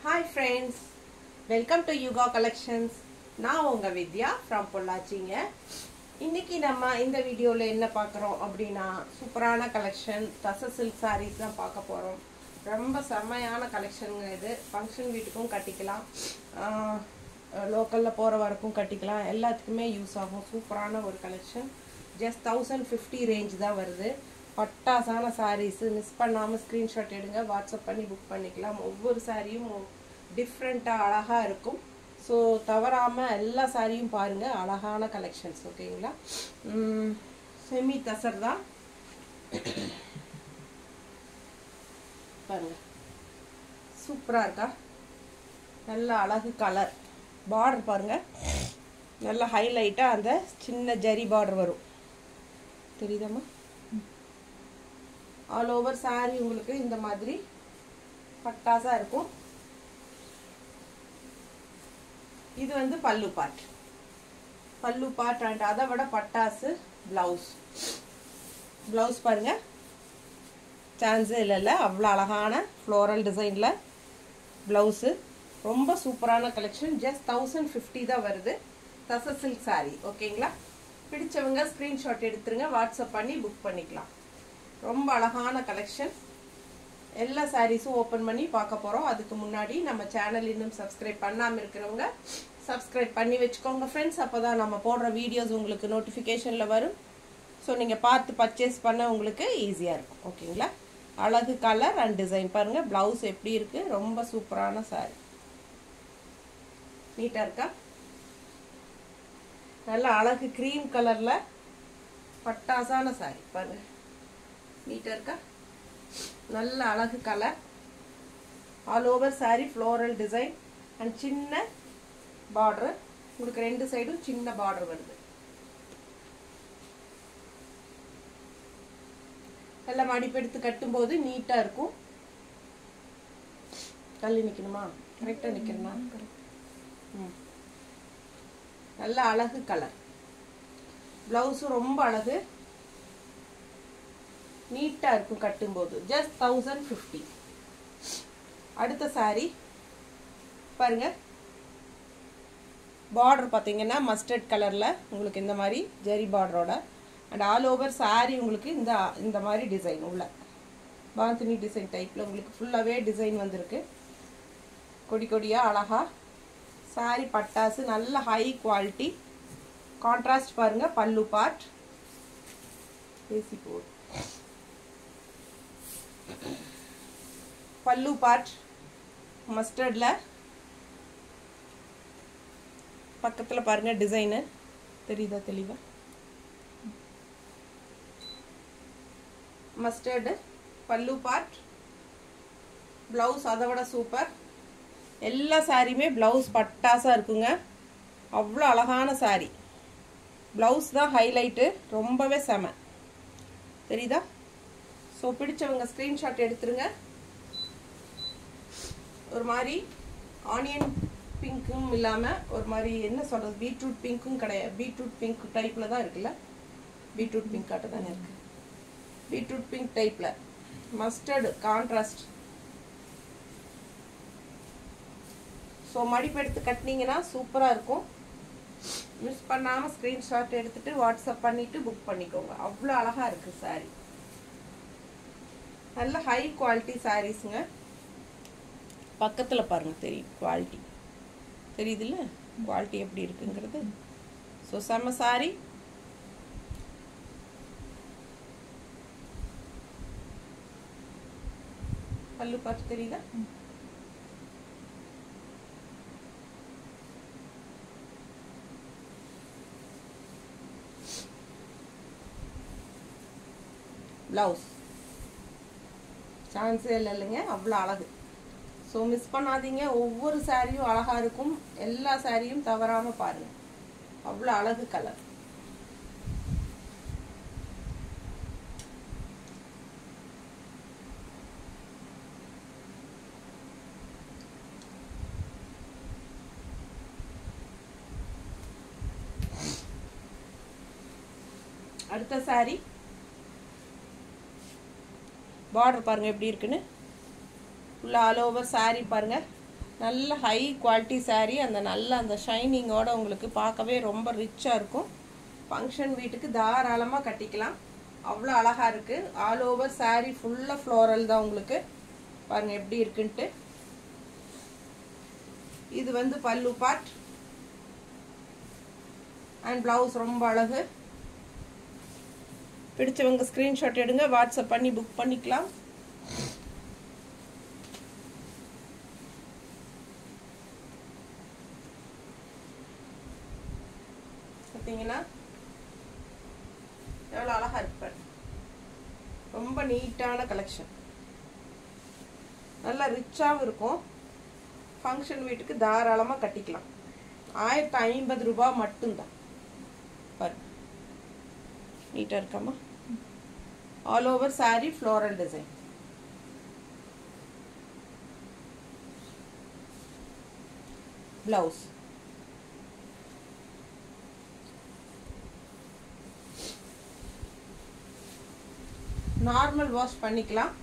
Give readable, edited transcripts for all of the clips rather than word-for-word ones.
Hi friends, welcome to Yuga Collections. நான் உங்க வித்யா from பொள்ளாச்சிங்க. இன்னைக்கு நம்ம இந்த வீடியோல என்ன பார்க்கறோம் அப்படினா சூப்பரான கலெக்ஷன் தச சில்க் sarees தான் பார்க்க போறோம். ரொம்ப செமையான கலெக்ஷன்ங்க இது. ஃபங்க்ஷன் வீட்டுக்கும் கட்டிக்கலாம். லோக்கல்ல போற வரைக்கும் கட்டிக்கலாம். எல்லாத்துக்குமே யூஸ் ஆகும். சூப்பரான ஒரு கலெக்ஷன். just 1050 ரேஞ்ச் தான் வருது. பட்டாசான sarees மிஸ் பண்ணாம ஸ்கிரீன்ஷாட் எடுங்க வாட்ஸ்அப் பண்ணி புக் பண்ணிக்கலாம் ஒவ்வொரு சாரியும் டிஃபரண்டா அழகா இருக்கும் சோ தவறாம எல்லா சாரியும் பாருங்க அழகான கலெக்ஷன்ஸ் ஓகேங்களா செமி தசர் தான் பாருங்க சூப்பரா இருக்கா நல்ல அழகு கலர் பார்டர் பாருங்க நல்ல ஹைலைட்டா அந்த சின்ன ஜரி பார்டர் வரும் தெரியுதாமா all over saree உங்களுக்கு இந்த மாதிரி பட்டாசா இருக்கும் இது வந்து பல்லு பார்ட் and அத விட பட்டாசு blouse பாருங்க சான்ஸ் இல்ல அவ்வளவு அழகான floral designல blouse ரொம்ப சூப்பரான கலெக்ஷன் just 1050 தான் வருது தச சில்க் saree ஓகேங்களா பிடிச்சவங்க ஸ்கிரீன்ஷாட் எடுத்துருங்க வாட்ஸ்அப் பண்ணி புக் பண்ணிக்கலாம் ரொம்ப அழகான கலெக்ஷன் எல்லா சாரீஸும் ஓபன் பண்ணி பார்க்க போறோம் அதுக்கு முன்னாடி நம்ம சேனல் இன்னும் சப்ஸ்கிரைப் பண்ணாம இருக்கறவங்க சப்ஸ்கிரைப் பண்ணி வெச்சுக்கோங்க फ्रेंड्स அப்பதான் நம்ம போடுற வீடியோஸ் உங்களுக்கு நோட்டிஃபிகேஷன்ல வரும் சோ நீங்க பார்த்து பர்ச்சேஸ் பண்ண உங்களுக்கு ஈஸியா இருக்கும் ஓகேங்களா அழகு கலர் and டிசைன் பாருங்க ப்лауஸ் எப்படி இருக்கு ரொம்ப சூப்பரான saree நீட்டா இருக்கா நல்ல அழகு cream கலர்ல பட்டாசான saree பாருங்க நீட்டா இருக்கா நல்ல அழகு colour all over saree floral design and சின்ன border உங்களுக்கு ரெண்டு சைடும் சின்ன border வருது எல்லாம் மடிப்பு எடுத்து கட்டும்போது நீட்டா இருக்கும் தள்ளி நிக்கணுமா கரெக்ட்டா நிக்கணுமா நல்ல அழகு கலர் ப்лауஸ் ரொம்ப அழகு நீட்டா இருக்கும் கட்டும்போது just 1050 அடுத்த saree பாருங்க border பாத்தீங்கன்னா மஸ்டர்ட் கலர்ல உங்களுக்கு இந்த மாதிரி ஜெரி பார்டரோட and all over saree உங்களுக்கு இந்த மாதிரி டிசைன் உள்ள பாந்தினி டிசைன் டைப்ல உங்களுக்கு ஃபுல்லாவே டிசைன் வந்திருக்கு கொடி கொடியா அழகா saree பட்டாசு நல்ல ஹை குவாலிட்டி கான்ட்ராஸ்ட் பாருங்க பல்லு பார்ட் ஏசி போட் பல்லு பார்ட் மஸ்டர்ட்ல பக்கத்துல பாருங்க டிசைன் தெரியுதா தெளிவா மஸ்டர்ட் பல்லு பார்ட் ப்лауஸ் அதோட சூப்பர் எல்லா சாரியுமே ப்лауஸ் பட்டாசா இருக்குங்க அவ்வளவு அழகான saree ப்лауஸ் தான் ஹைலைட் ரொம்பவே செம தெரியுதா சோ பிடிச்சவங்க ஸ்கிரீன்ஷாட் எடுத்துருங்க ஒரு மாதிரி ஆனியன் பிங்க்கும் இல்லாம ஒரு மாதிரி என்ன சொல்றது பீட்ரூட் பிங்க்கும் கிடையாது பீட்ரூட் பிங்க் டைப்ல தான் இருக்குல்ல பீட்ரூட் பிங்க் காட்ட தானே இருக்கு பீட்ரூட் பிங்க் டைப்ல மஸ்டர்ட் கான்ட்ராஸ்ட் சோ மடிப்பு எடுத்து கட்டினீங்கன்னா சூப்பரா இருக்கும் மிஸ் பண்ணாம ஸ்கிரீன்ஷாட் எடுத்துட்டு வாட்ஸ்அப் பண்ணிட்டு புக் பண்ணிக்கோங்க அவ்வளவு அழகா இருக்கு saree நல்ல ஹை குவாலிட்டி sareesங்க பக்கத்துல பாருங்க தெரியும் குவாலிட்டி தெரியுதுல்ல குவாலிட்டி எப்படி இருக்குங்கிறது சோ செம saree பல்லு பார்த்து தெரியுதா ப்лауஸ் சான்ஸ் இல்லைங்க அவ்வளவு அழகு சோ மிஸ் பண்ணாதீங்க ஒவ்வொரு சாரியும் அழகா இருக்கும் எல்லா சாரியும் தவறாம பாருங்க அவ்வளவு அழகு கலர் அடுத்த saree பார்டர் பாருங்க எப்படி இருக்குன்னு full all over saree பாருங்க நல்ல ஹை குவாலிட்டி saree. அந்த நல்ல அந்த ஷைனிங்கோட உங்களுக்கு பார்க்கவே ரொம்ப ரிச்சாக இருக்கும். ஃபங்க்ஷன் வீட்டுக்கு தாராளமாக கட்டிக்கலாம். அவ்வளோ அழகாக இருக்குது. ஆல் ஓவர் saree ஃபுல்லாக ஃப்ளோரல் தான் உங்களுக்கு. பாருங்கள் எப்படி இருக்குன்ட்டு. இது வந்து பல்லு பார்ட் அண்ட் ப்ளவுஸ் ரொம்ப அழகு. பிடிச்சவங்க ஸ்க்ரீன்ஷாட் எடுங்க, வாட்ஸ்அப் பண்ணி புக் பண்ணிக்கலாம். பார்த்தீங்கன்னா எவ்வளோ அழகாக இருப்பார். ரொம்ப நீட்டான கலெக்ஷன், நல்லா ரிச்சாகவும் இருக்கும். ஃபங்க்ஷன் வீட்டுக்கு தாராளமாக கட்டிக்கலாம். 1050 ரூபாய் மட்டும்தான். பாரு நீட்டாக இருக்காமா. All over saree floral design. Blouse normal wash பண்ணிக்கலாம்.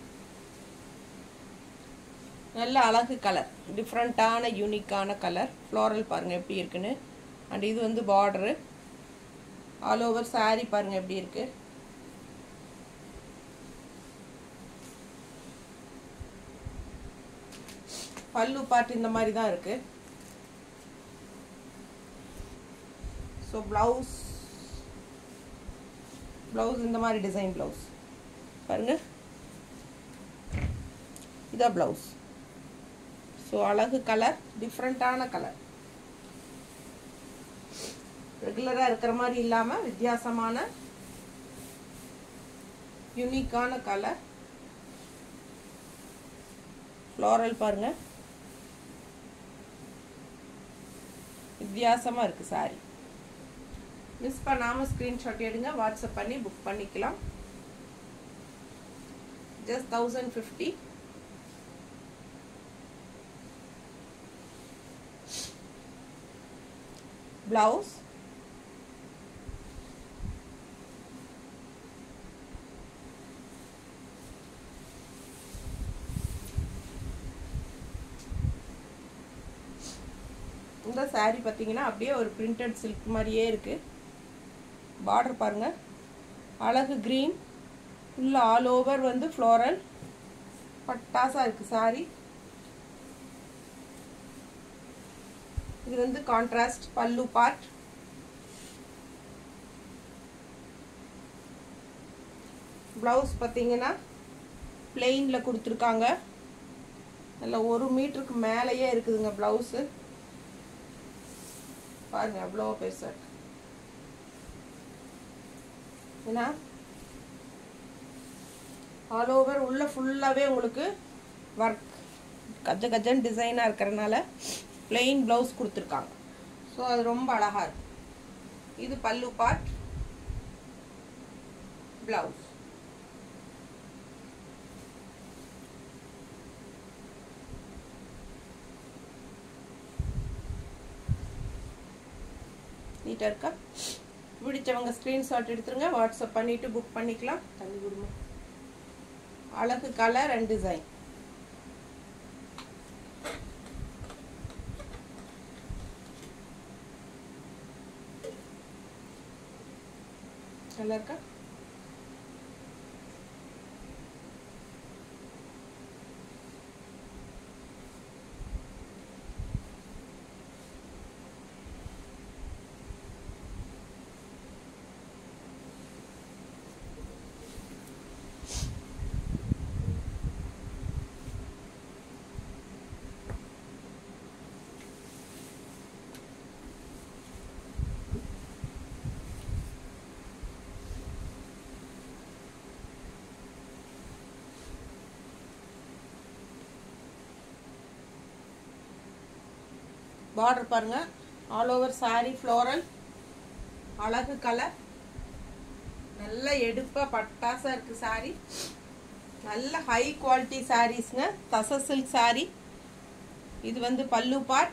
நல்ல அழகு கலர், டிஃப்ரெண்ட்டான யூனிக்கான கலர். ஃப்ளோரல் பாருங்கள் எப்படி இருக்குன்னு. அண்ட் இது வந்து பார்டரு. ஆல் ஓவர் saree பாருங்கள் எப்படி இருக்கு. பல்லு பார்ட் இந்த மாதிரி தான் இருக்கு. ஸோ ப்ளவுஸ் இந்த மாதிரி டிசைன் ப்ளவுஸ் பாருங்க. இதான் ப்ளவுஸ். ஸோ அழகு கலர், டிஃப்ரெண்ட்டான கலர். ரெகுலராக இருக்கிற மாதிரி இல்லாமல் வித்தியாசமான யூனிக்கான கலர். ஃப்ளோரல் பாருங்க, வித்தியாசமாக இருக்குது சாரி. மிஸ் பண்ணாமல் ஸ்க்ரீன்ஷாட் எடுங்க, வாட்ஸ்அப் பண்ணி புக் பண்ணிக்கலாம். ஜஸ்ட் 1050. பிளவுஸ் இந்த saree பார்த்தீங்கன்னா அப்படியே ஒரு பிரிண்டட் சில்க் மாதிரியே இருக்கு. பார்டர் பாருங்க, அழகு கிரீன். உள்ள ஆல் ஓவர் வந்து ஃப்ளோரல் பட்டாசா இருக்கு saree. இது வந்து கான்ட்ராஸ்ட் பல்லு பார்ட். பிளவுஸ் பார்த்தீங்கன்னா பிளெயின்ல கொடுத்துருக்காங்க. நல்ல 1 மீட்டருக்கு மேலேயே இருக்குதுங்க பிளவுஸு. பாருங்க எவ்வளோ பெருசா இருக்கு. ஏன்னா ஆல் ஓவர் உள்ள ஃபுல்லாகவே உங்களுக்கு ஒர்க் கஜன் டிசைனாக இருக்கிறதுனால பிளெயின் ப்ளவுஸ் கொடுத்துருக்காங்க. ஸோ அது ரொம்ப அழகாக இருக்கு. இது பல்லு பார்ட், பிளவுஸ். நீட்டாக இருக்கா? பிடிச்சவங்க ஸ்க்ரீன்ஷாட் எடுத்துருங்க, வாட்ஸ்அப் பண்ணிவிட்டு புக் பண்ணிக்கலாம். தண்ணி கொடுங்க. அழகு கலர் அண்ட் டிசைன். நல்லா இருக்கா? பார்டர் பாருங்க, ஆல் ஓவர் saree ஃப்ளோரல், அழகு கலர். நல்ல எடுப்பா பட்டாசா இருக்கு saree. நல்ல ஹை குவாலிட்டி சாரீஸ்ங்க, தச சில்க் saree. இது வந்து பல்லு பார்ட்.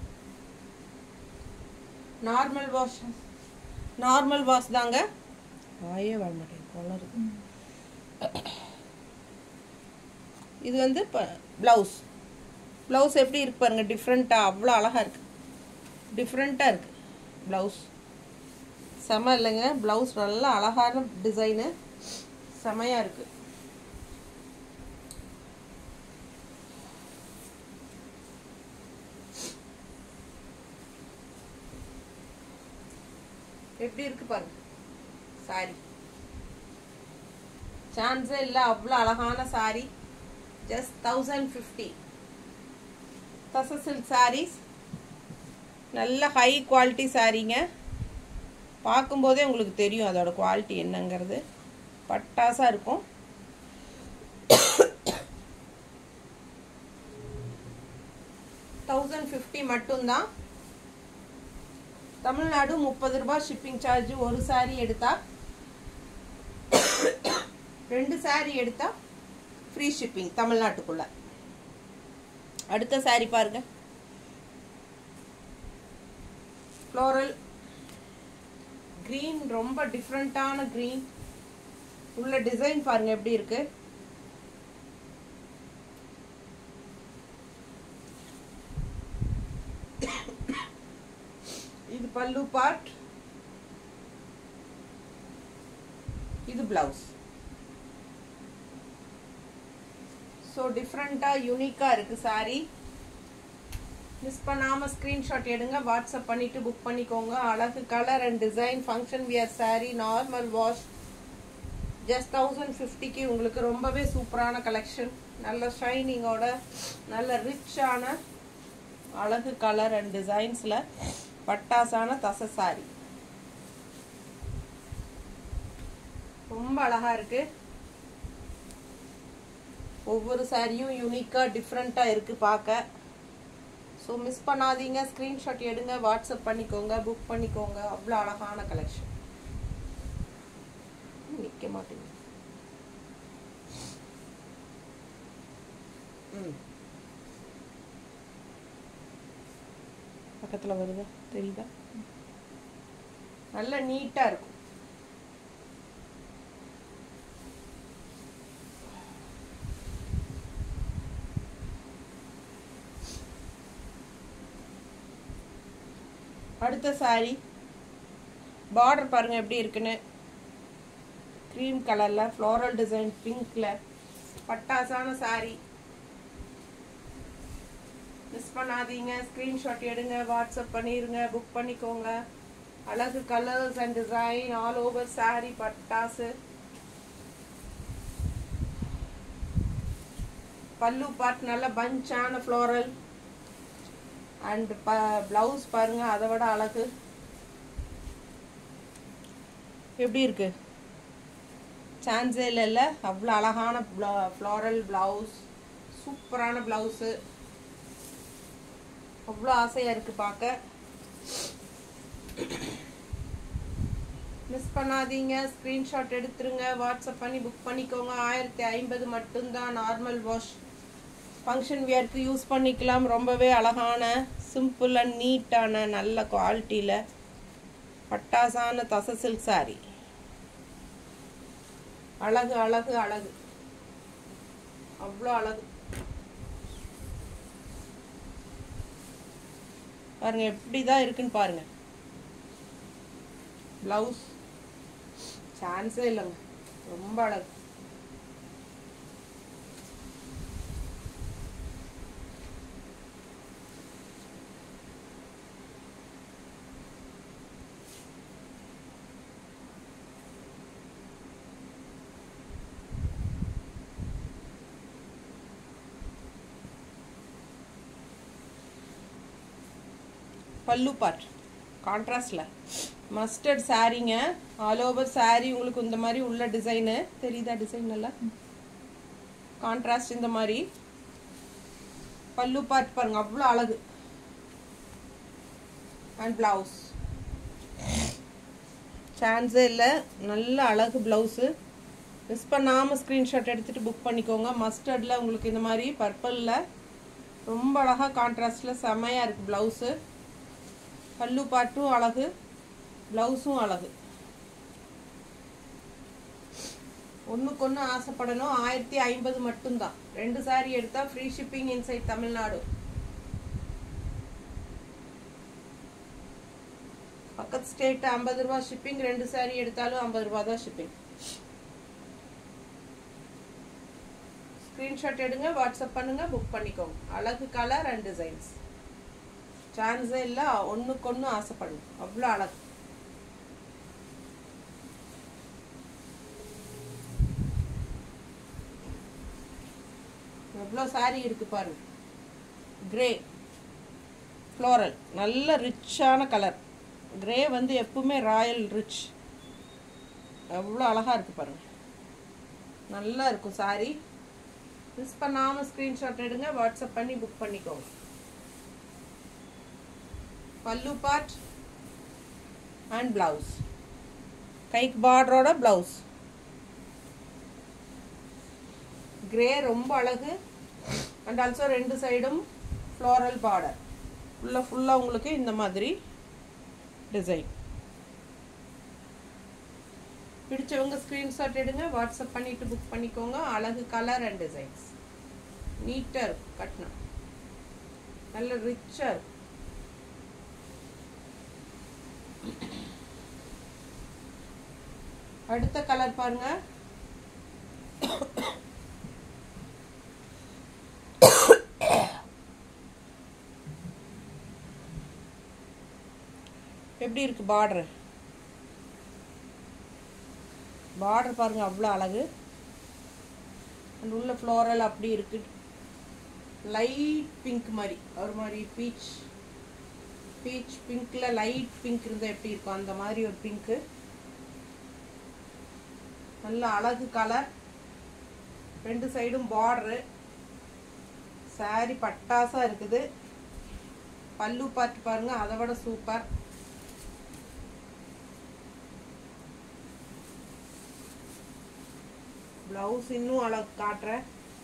நார்மல் வாஷ் தாங்க. வாயே வர மாட்டேங்குது. இது வந்து பிளவுஸ். ப்ளவுஸ் எப்படி இருக்கு பாருங்கள், டிஃப்ரெண்ட்டாக அவ்வளோ அழகாக இருக்குது, டிஃப்ரெண்ட்டாக இருக்குது ப்ளவுஸ். செம இல்லைங்க, ப்ளவுஸ் நல்லா அழகான டிசைனு, செமையாக இருக்குது. எப்படி இருக்கு பாருங்க சாரி, சான்ஸே இல்லை, அவ்வளோ அழகான சாரி. ஜஸ்ட் 1050 தச சில்க் சாரீஸ், நல்ல ஹை குவாலிட்டி சாரீங்க. பார்க்கும்போதே உங்களுக்கு தெரியும் அதோட குவாலிட்டி என்னங்கிறது, பட்டாசாக இருக்கும். $1050 மட்டும்தான். தமிழ்நாடு 30 ரூபாய் ஷிப்பிங் சார்ஜ். ஒரு சாரீ எடுத்தா, 2 சாரீ எடுத்தா ஃப்ரீ ஷிப்பிங் தமிழ்நாட்டுக்குள்ள. அடுத்த சாரீ பாருங்க, ஃப்ளோரல் கிரீன், ரொம்ப டிஃப்ரெண்டான கிரீன். உள்ள டிசைன் பாருங்க எப்படி இருக்கு. இது பல்லு பார்ட், இது பிளவுஸ். ஸோ டிஃப்ரெண்ட்டாக யூனிக்காக இருக்குது சாரீ. மிஸ் பண்ணாமல் ஸ்க்ரீன்ஷாட் எடுங்க, வாட்ஸ்அப் பண்ணிவிட்டு புக் பண்ணிக்கோங்க. அழகு colour and design, function wear saree, normal wash. Just 1050க்கு உங்களுக்கு ரொம்பவே சூப்பரான கலெக்ஷன், நல்ல ஷைனிங்கோட, நல்ல ரிச்சான அழகு கலர் அண்ட் டிசைன்ஸில் பட்டாசான தசை சாரி. ரொம்ப அழகா இருக்கு. ஒவ்வொரு சாரியும் யூனிக்கா டிஃப்ரெண்டா இருக்கு பார்க்க. ஸோ மிஸ் பண்ணாதீங்க, ஸ்கிரீன்ஷாட் எடுங்க, வாட்ஸ்அப் பண்ணிக்கோங்க, புக் பண்ணிக்கோங்க. அவ்வளோ அழகான கலெக்ஷன். நிற்க மாட்டேங்குது. பக்கத்தில் வருதா, தெரியுதா? நல்ல நீட்டா இருக்கும். அடுத்த சாரி பார்டர் பாருங்க எப்படி இருக்குன்னு. கிரீம் கலர்ல ஃப்ளோரல் டிசைன், பிங்க்ல பட்டாசான சாரி. மிஸ் பண்ணாதீங்க, ஸ்கிரீன்ஷாட் எடுங்க, வாட்ஸ்அப் பண்ணிருங்க, புக் பண்ணிக்கோங்க. அழகு colours and design all over saree, பட்டாசு. பல்லு பார்ட் நல்ல பஞ்சான ஃப்ளோரல் அண்ட் பிளவுஸ் பாருங்க அதை விட அழகு. எப்படி இருக்கு, சான்ஸே இல்ல. அவ்வளோ அழகான ஃப்ளோரல் பிளவுஸ், சூப்பரான பிளவுஸு. அவ்வளோ ஆசையா இருக்கு பார்க்க. மிஸ் பண்ணாதீங்க, ஸ்கிரீன்ஷாட் எடுத்துருங்க, வாட்ஸ்அப் பண்ணி புக் பண்ணிக்கோங்க. 1050 மட்டும்தான். நார்மல் வாஷ், ஃபங்க்ஷன் வியருக்கு யூஸ் பண்ணிக்கலாம். ரொம்பவே அழகான, சிம்பிள் அண்ட் நீட்டான, நல்ல குவாலிட்டியில் பட்டாசான தசை சில்க் சாரி. அழகு அழகு அழகு, அவ்வளோ அழகு பாருங்க. எப்படிதான் இருக்குன்னு பாருங்க. பிளவுஸ் சான்ஸே இல்லைங்க, ரொம்ப அழகு. பல்லு பார்ட் கான்ட்ராஸ்ட்ல மஸ்டர்ட் சாரீங்க. ஆல் ஓவர் சாரீ உங்களுக்கு இந்த மாதிரி உள்ள டிசைனு தெரியுதா? டிசைன் நல்லா கான்ட்ராஸ்ட் இந்த மாதிரி. பல்லு பார்ட் பாருங்க அவ்வளோ அழகு. அண்ட் பிளவுஸ் சான்ஸே இல்லை, நல்ல அழகு பிளவுஸு. மிஸ் பண்ணாமல் ஸ்க்ரீன்ஷாட் எடுத்துகிட்டு புக் பண்ணிக்கோங்க. மஸ்டர்டில் உங்களுக்கு இந்த மாதிரி பர்பிளில் ரொம்ப அழகாக கான்ட்ராஸ்டில் செம்மையாக இருக்குது ப்ளவுஸு. பல்லு பாட்டும் அழகு, பிளவுஸும் அழகு. ஒன்றுக்கு ஒன்று ஆசைப்படணும். 1050 மட்டும்தான். 2 saree எடுத்தா ஃப்ரீ ஷிப்பிங் இன்சைட் தமிழ்நாடு. பக்கத்து ஸ்டேட் 50 ரூபாய் ஷிப்பிங், 2 saree எடுத்தாலும் 50 ரூபாய் தான் ஷிப்பிங். ஸ்கிரீன்ஷாட் எடுங்க, வாட்ஸ்அப் பண்ணுங்க, புக் பண்ணிக்கோங்க. அழகு கலர் அண்ட் டிசைன்ஸ் சான்ஸே இல்லை, ஒன்றுக்கு ஒன்று ஆசைப்படுங்க, அவ்வளோ அழகு. எவ்வளோ சாரி இருக்கு பாருங்க. கிரே ஃப்ளோரல், நல்ல ரிச்சான கலர். கிரே வந்து எப்பவுமே ராயல் ரிச், எவ்வளோ அழகாக இருக்குது பாருங்க. நல்லா இருக்கும் சாரி. மிஸ் பண்ணாமல் ஸ்க்ரீன்ஷாட் எடுங்க, வாட்ஸ்அப் பண்ணி புக் பண்ணிக்கோங்க. பல்லு பார்ட் அண்ட் பிளவுஸ், கைக்கு பார்டரோட பிளவுஸ். கிரே ரொம்ப அழகு. அண்ட் ஆல்சோ 2 சைடும் ஃப்ளோரல் பார்டர். ஃபுல்லாக உங்களுக்கு இந்த மாதிரி டிசைன். பிடிச்சவங்க ஸ்க்ரீன்ஷாட் எடுங்க, வாட்ஸ்அப் பண்ணிட்டு புக் பண்ணிக்கோங்க. அழகு கலர் அண்ட் டிசைன்ஸ். நீட்டாக இருக்கும் கட்டினா, நல்ல ரிச்சாக இருக்கும். அடுத்த கலர் பாருங்க. எப்படி இருக்கு பார்டர்? பார்டர் பாருங்க, அவ்வளோ அழகு. அண்ட் உள்ள ஃப்ளோரல் அப்படி இருக்கு. லைட் பிங்க் மாதிரி, ஒரு மாதிரி பீச் பிங்க்ல லைட் பிங்க் இருந்தால் எப்படி இருக்கும் அந்த மாதிரி ஒரு பிங்க்கு. நல்ல அழகு கலர். 2 சைடும் பார்டரு. சாரி பட்டாசா இருக்குது. பல்லு பார்த்து பாருங்க, அதை விட சூப்பர். பிளவுஸ் இன்னும் அழகு காட்டுறேன்.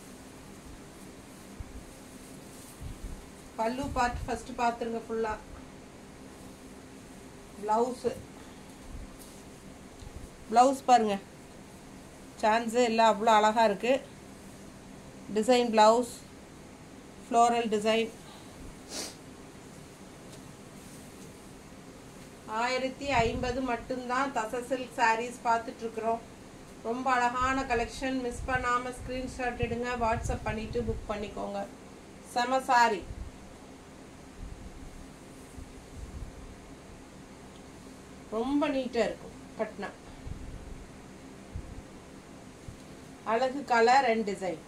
பல்லு பார்ட் ஃபர்ஸ்ட் பார்த்துருங்க ஃபுல்லா. பிளவுஸ் பாருங்க, சான்ஸே இல்லை, அவ்வளோ அழகா இருக்கு. Design blouse, floral design. 1050 மட்டும்தான் தச சில்க் சாரீஸ் பார்த்துட்டு இருக்கிறோம். ரொம்ப அழகான கலெக்ஷன். மிஸ் பண்ணாமல் ஸ்க்ரீன்ஷாட் எடுங்க, வாட்ஸ்அப் பண்ணிட்டு புக் பண்ணிக்கோங்க. செம சாரி. ரொம்ப நீட்டாக இருக்கும் கட்டினா. அழகு கலர் அண்ட் டிசைன்.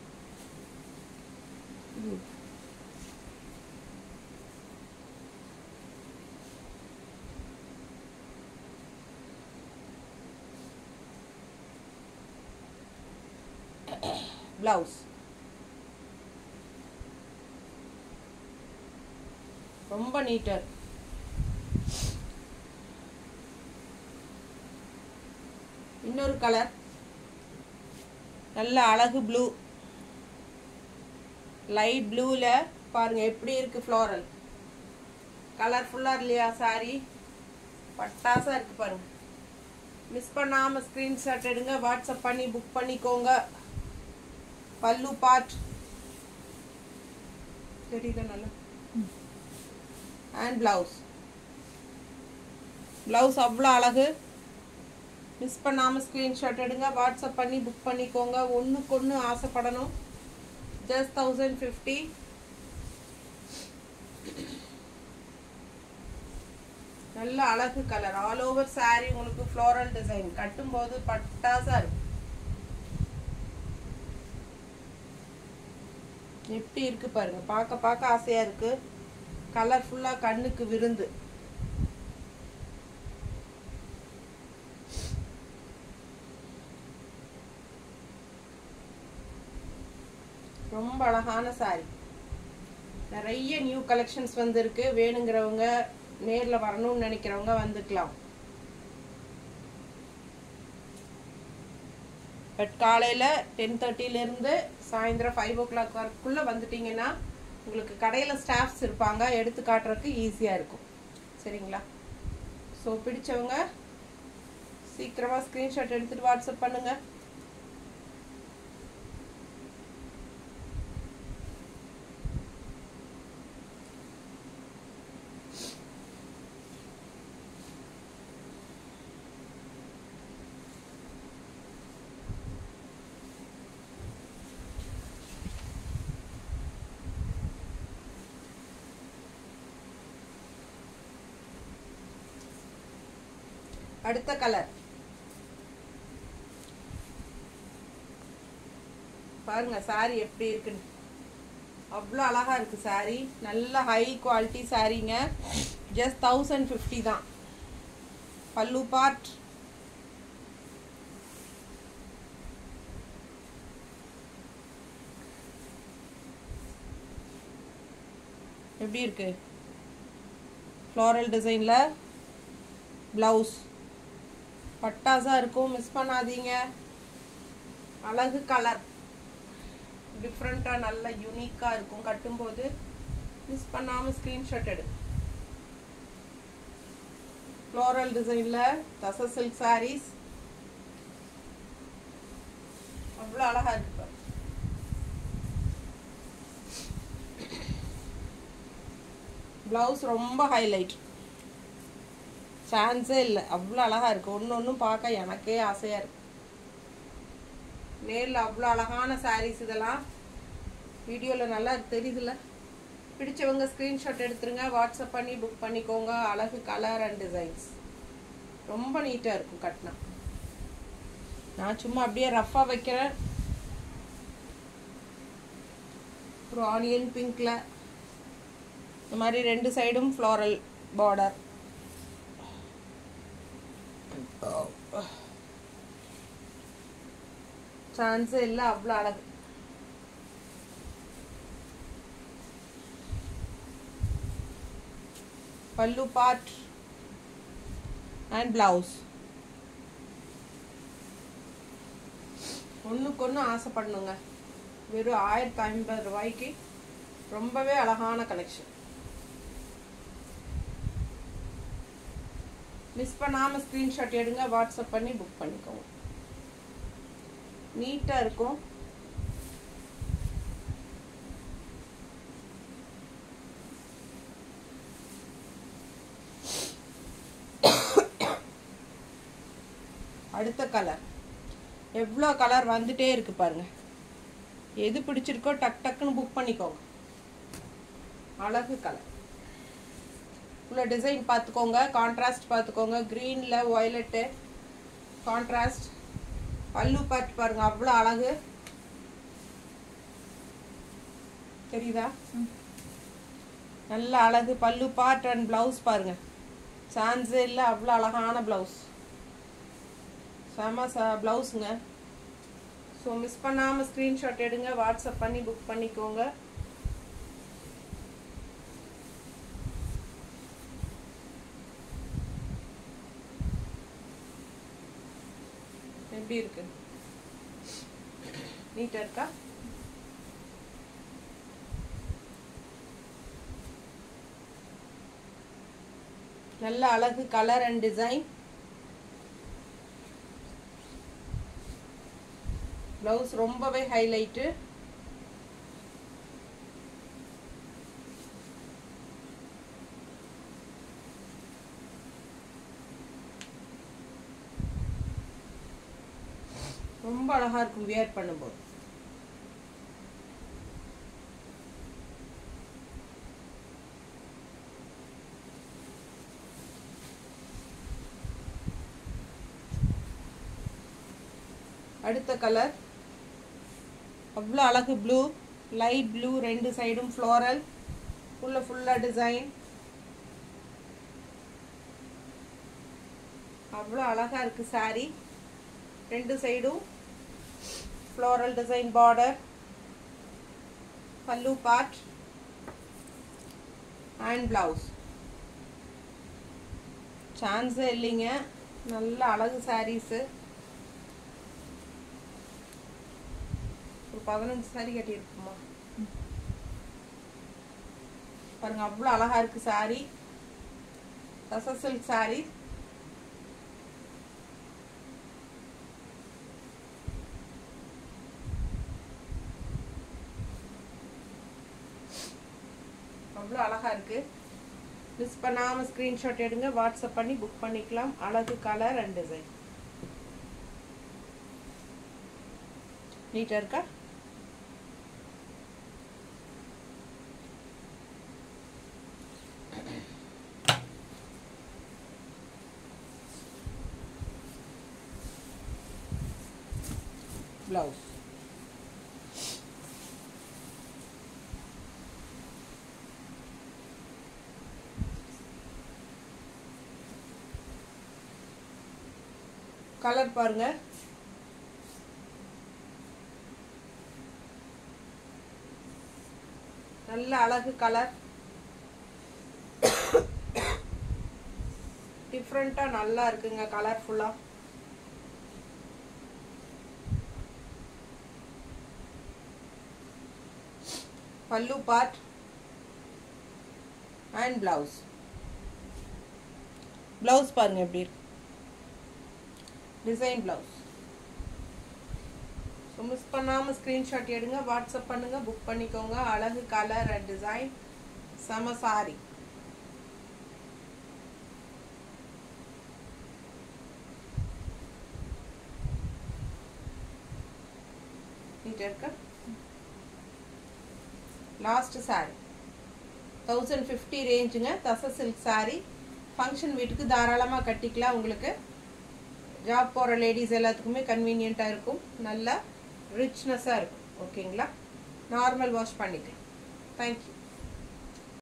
பிளவுஸ் ரொம்ப நீட்டா இருக்கு. இன்னொரு கலர், நல்ல அழகு ப்ளூ, லைட் ப்ளூல பாருங்க எப்படி இருக்கு. ஃப்ளோரல் கலர்ஃபுல்லா இல்லையா சாரி? பட்டாசா இருக்கு பாருங்க. மிஸ் பண்ணாம ஸ்கிரீன்ஷாட் எடுங்க, வாட்ஸ்அப் பண்ணி புக் பண்ணிக்கோங்க. பல்லு பார்ட் தெரியுதா நல்லா? அண்ட் பிளவுஸ் அவ்வளோ அழகு. மிஸ் பண்ணாமல் ஸ்க்ரீன்ஷாட் எடுங்க, வாட்ஸ்அப் பண்ணி புக் பண்ணிக்கோங்க. ஒன்றுக்கு ஒன்று ஆசைப்படணும். ஜஸ்ட் 1050. நல்ல அழகு கலர். ஆல் ஓவர் சாரி உங்களுக்கு ஃப்ளோரல் டிசைன். கட்டும்போது பட்டாசா இருக்கும். எப்படி இருக்கு பாருங்க, பார்க்க பார்க்க ஆசையா இருக்கு. கலர்ஃபுல்லா, கண்ணுக்கு விருந்து. ரொம்ப அழகான சாரி. நிறைய நியூ கலெக்ஷன்ஸ் வந்திருக்கு. வேணுங்கிறவங்க நேர்ல வரணும்னு நினைக்கிறவங்க வந்துக்கலாம். பட் காலையில 10:30 சாயந்தரம் 5 o'clock வரைக்குள்ள வந்துட்டீங்கன்னா உங்களுக்கு கடையில ஸ்டாஃப்ஸ் இருப்பாங்க, எடுத்து காட்டுறதுக்கு ஈஸியா இருக்கும். சரிங்களா? ஸோ பிடிச்சவங்க சீக்கிரமா ஸ்கிரீன்ஷாட் எடுத்துட்டு வாட்ஸ்அப் பண்ணுங்க. அடுத்த கலர் பாருங்க சாரி எப்படி இருக்குன்னு. அவ்வளோ அழகா இருக்கு சாரி. நல்ல ஹை குவாலிட்டி சாரீங்க. ஜஸ்ட் 1050 தான். பல்லு பார்ட் எப்படி இருக்கு? ஃப்ளோரல் டிசைன்ல பிளவுஸ் பட்டாசா இருக்கும். மிஸ் பண்ணாதீங்க. அழகு கலர், டிஃப்ரெண்டா நல்ல யூனிக்கா இருக்கும். கட்டும்போது மிஸ் பண்ணாம ஸ்கிரீன்ஷாட் எடு. ஃப்ளோரல் டிசைன்ல தச சில்க் சாரீஸ் அவ்வளோ அழகா இருக்கு. பிளவுஸ் ரொம்ப ஹைலைட், சான்ஸே இல்லை. அவ்வளோ அழகா இருக்கு. ஒன்று ஒன்றும் பார்க்க எனக்கே ஆசையா இருக்கு. நேரில் அவ்வளோ அழகான சாரீஸ் இதெல்லாம். வீடியோவில் நல்லா தெரியுதுல்ல. பிடிச்சவங்க ஸ்க்ரீன்ஷாட் எடுத்துருங்க. வாட்ஸ்அப் பண்ணி புக் பண்ணிக்கோங்க. அழகு கலர் அண்ட் டிசைன்ஸ் ரொம்ப நீட்டாக இருக்கும் கட்டினா. நான் சும்மா அப்படியே ரஃப்பாக வைக்கிறேன். ஒரு ஆனியன் பிங்க்ல இந்த மாதிரி 2 சைடும் ஃப்ளோரல் பார்டர். சான்ஸ் இல்லை, அவ்வளோ அழகு. பல்லு பார்ட் அண்ட் பிளவுஸ் ஒன்றுக்கு ஒன்று ஆசைப்படணுங்க. வெறும் 1050 ரூபாய்க்கு ரொம்பவே அழகான கலெக்ஷன். மிஸ் பண்ணாமல் ஸ்க்ரீன்ஷாட் எடுங்க. வாட்ஸ்அப் பண்ணி புக் பண்ணிக்கோங்க. நீட்டாக இருக்கும். அடுத்த கலர் எவ்வளோ கலர் வந்துட்டே இருக்கு பாருங்க. எது பிடிச்சிருக்கோ டக் டக்குன்னு புக் பண்ணிக்கோங்க. அழகு கலர். உள்ள டிசைன் பார்த்துக்கோங்க, கான்ட்ராஸ்ட் பார்த்துக்கோங்க. க்ரீனில் வயலட்டு கான்ட்ராஸ்ட். பல்லு பார்த்து பாருங்க, அவ்வளோ அழகு. தெரியுதா? நல்ல அழகு பல்லு பார்ட் அண்ட் பிளவுஸ் பாருங்க. சான்ஸே இல்லை, அவ்வளோ அழகான பிளவுஸ். செம பிளவுஸுங்க. ஸோ மிஸ் பண்ணாமல் ஸ்க்ரீன்ஷாட் எடுங்க. வாட்ஸ்அப் பண்ணி புக் பண்ணிக்கோங்க. எப்படி இருக்கு? நீட்டா இருக்கா? நல்ல அழகு கலர் அண்ட் டிசைன். பிளவுஸ் ரொம்பவே ஹைலைட்டு. ரொம்ப அழகா இருக்கும் வியர் பண்ணும்போது. அடுத்த கலர் அவ்வளோ அழகு. ப்ளூ, லைட் ப்ளூ, 2 சைடும் ஃப்ளோரல். உள்ள ஃபுல்லா டிசைன். அவ்வளோ அழகா இருக்கு சாரி. 2 சைடும் floral design border. Pallu part and blouse. சான்ஸே இல்லைங்க. நல்ல அழகு சாரீஸு. ஒரு 15 சாரி கட்டியிருக்குமா பாருங்க. அவ்வளோ அழகா இருக்கு சாரி. தச சில்க் சாரி. அவ்வளோ அழகா இருக்கு. மிஸ் பண்ணாம ஸ்கிரீன்ஷாட் எடுங்க. வாட்ஸ்அப் பண்ணி புக் பண்ணிக்கலாம். அழகு கலர் அண்ட் டிசைன். நீட்டா இருக்கா? ப்ளவுஸ். கலர் பாருங்க, நல்ல அழகு கலர், டிஃப்ரெண்டா நல்லா இருக்குங்க கலர்ஃபுல்லா. பல்லு பார்ட் அண்ட் பிளவுஸ். பிளவுஸ் பாருங்க எப்படி இருக்கு, டிசைன் பிளவுஸ். ஸோ மிஸ் பண்ணாமல் ஸ்க்ரீன்ஷாட் எடுங்க, வாட்ஸ்அப் பண்ணுங்க, புக் பண்ணிக்கோங்க. அழகு கலர் அண்ட் டிசைன், செம சாரி. நீட்டாக இருக்க லாஸ்ட் சாரி 1050 ரேஞ்சுங்க. தசை சில்க் சாரி. ஃபங்க்ஷன் வீட்டுக்கு தாராளமாக கட்டிக்கலாம். உங்களுக்கு ஜாப் போகிற லேடிஸ் எல்லாத்துக்குமே கன்வீனியண்ட்டாக இருக்கும். நல்லா ரிச்னஸாக இருக்கும். ஓகேங்களா? நார்மல் வாஷ் பண்ணிக்கலாம். தேங்க்யூ.